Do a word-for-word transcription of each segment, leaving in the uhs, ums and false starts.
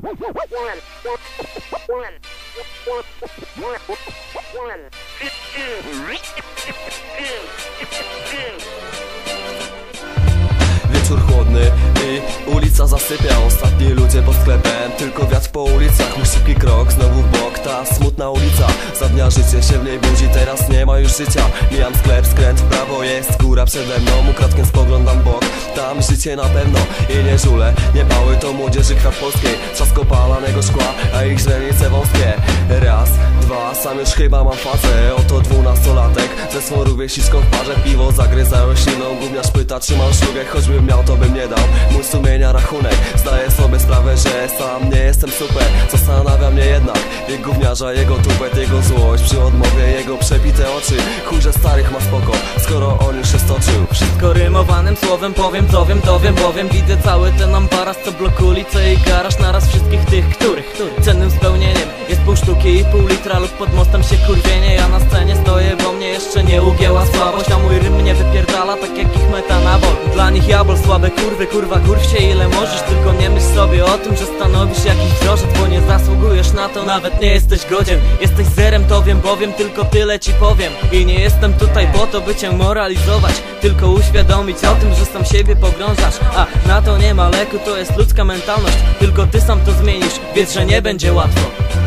Wieczór chłodny i ulica zasypia. Ostatni ludzie pod sklepem, tylko wiatr po ulicach. Mój szybki krok, znowu w bok, ta smutna ulica. Za dnia życie się w niej budzi, teraz nie ma już życia. Mijam sklep, skręt w prawo, jest góra przede mną. Ukradkiem spoglądam w bok, tam życie na pewno. I nie żule, nie pały to młodzieży krat polskiej. Trzask opalanego szkła, a ich źrenice wąskie. Raz, dwa, sam już chyba mam fazę. Oto dwunastolatek ze swą rówieśniczką w parze. Piwo zagryzają śliną, gówniarz pyta czy mam szlugę. Choćbym miał to bym nie dał, mój sumienia rachunek. Zdaję sobie sprawę, że sam nie jestem super. Zastanawia mnie jednak wiek gówniarza, jego tupet, jego złość przy odmowie, jego przepite oczy. Chuj, że starych ma spoko, skoro on już się stoczył. Wszystko rymowanym słowem powiem, to wiem, to wiem, bowiem widzę cały ten ambaras, co blokuje ulicę i garaż naraz wszystkich tych, których, których cennym spełnieniem jest pół sztuki i pół litra lub pod mostem się kurwienie. Ja na scenie stoję, bo mnie jeszcze nie ugięła słabość, a mój rym mnie wypierdala tak jak ich metanabol. Dla nich jabol, słabe kurwy, kurwa kurw się ile możesz, tylko nie myśl sobie o tym, że stanowisz jakiś wdrożec, bo nie zasługujesz na to, nawet nie jesteś godzien. Jesteś zerem, to wiem, bowiem tylko tyle ci powiem. I nie jestem tutaj po to, by cię moralizować, tylko uświadomić o tym, że sam siebie pogrążasz. A na to nie ma leku, to jest ludzka mentalność, tylko ty sam to zmienisz, wiedz, że nie będzie łatwo.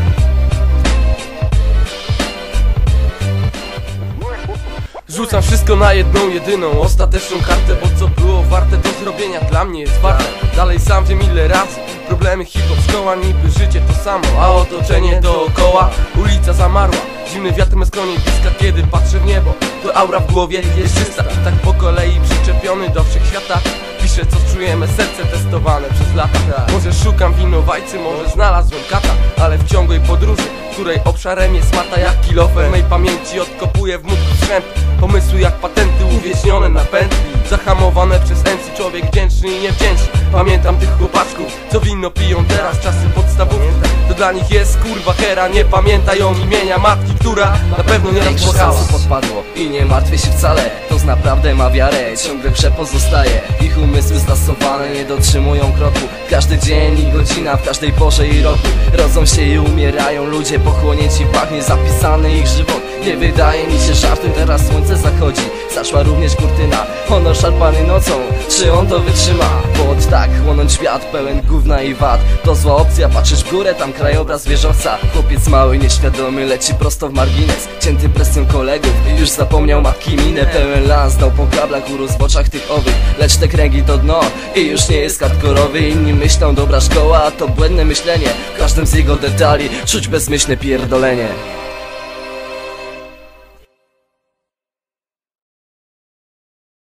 Rzucam wszystko na jedną, jedyną, ostateczną kartę, bo co było warte do zrobienia dla mnie jest warte. Dalej sam wiem ile razy, problemy hip-hop, szkoła, niby życie to samo, a otoczenie dookoła, ulica zamarła. Zimny wiatr me skronie bliska, kiedy patrzę w niebo, to aura w głowie jest czysta. I tak po kolei przyczepiony do wszechświata piszę co czujemy, serce testowane przez lata. Może szukam winowajcy, może znalazłem kata, ale w ciągłej podróży, której obszarem jest mata jak kilofer mej pamięci odkopuję w mózgu strzęp. Pomysły jak patenty uwięzione na pętli, zahamowane przez M C, człowiek wdzięczny i niewdzięczny. Pamiętam tych chłopaczków, co wino piją teraz, czasy podstawówki. To dla nich jest kurwa hera, nie pamiętają imienia matki, która na pewno nie raz płakała. Podpadło i nie martwię się wcale, to naprawdę ma wiarę, ciągle przepozostaje. Ich umysły zlasowane nie dotrzymują kroku. Każdy dzień i godzina, w każdej porze i roku rodzą się i umierają ludzie, pochłonięci pachnie zapisany ich żywot. Nie wydaje mi się żartem, teraz słońce zachodzi, zaszła również kurtyna, honor szarpany nocą, czy on to wytrzyma? Bo od tak chłonąć świat pełen gówna i wad to zła opcja, patrzysz w górę, tam krajobraz wieżowca. Chłopiec mały, nieświadomy, leci prosto w margines, cięty presją kolegów, już zapomniał matki minę. Pełen lans dał po kablach, urósł w oczach tych owych, lecz te kręgi to dno i już nie jest hardkorowy. Inni myślą dobra szkoła, a to błędne myślenie, w każdym z jego detali czuć bezmyślne pierdolenie.